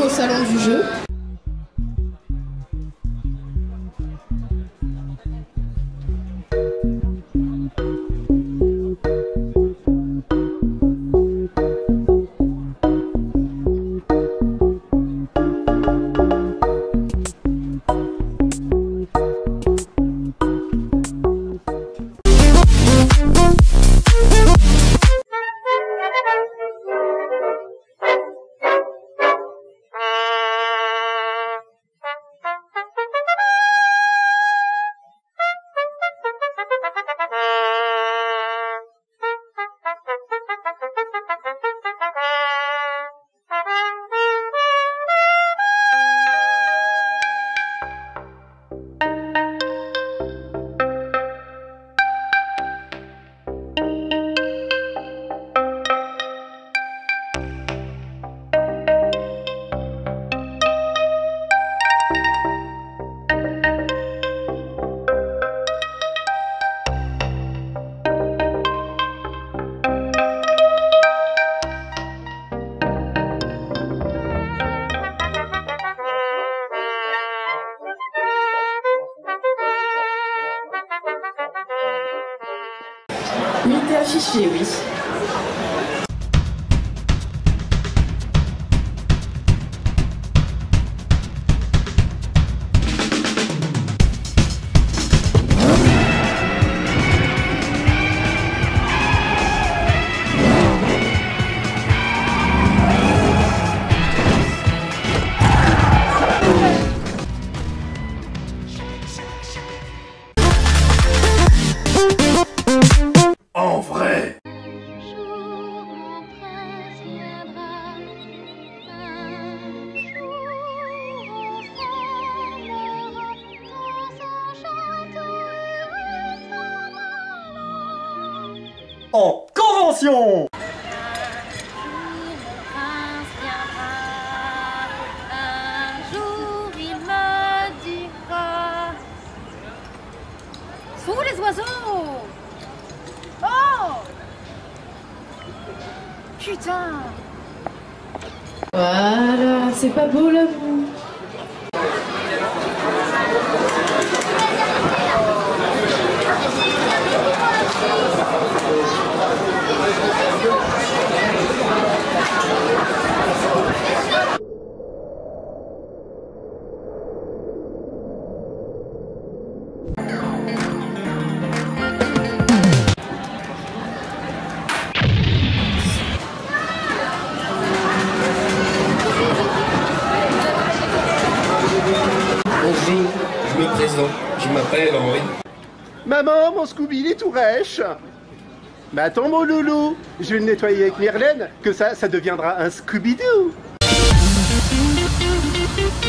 au salon du jeu. Unité affichée, oui. En vrai. En convention. Un jour il me dira. Sont où les oiseaux? Oh! Putain! Voilà, c'est pas beau là vous. Bonjour, je me présente. Je m'appelle Henri. Maman, mon Scooby, il est tout rêche. Mais attends, mon loulou, je vais le nettoyer avec Myrlène, que ça deviendra un Scooby-Doo.